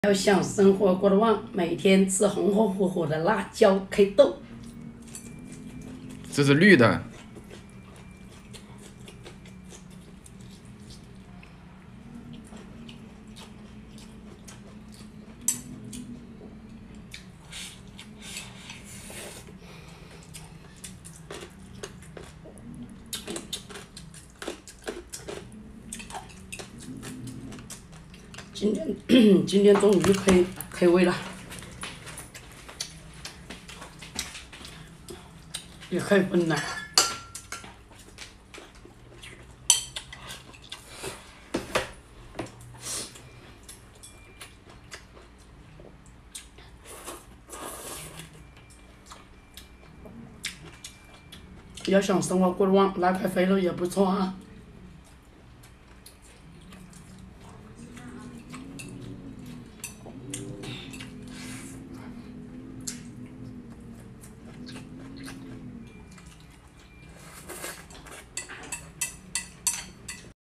要想生活过得旺，每天吃红红火火的辣椒 K 豆。 这是绿的。 今天终于开胃了，也开荤了。要想生活过得旺，拉开肥肉也不错啊。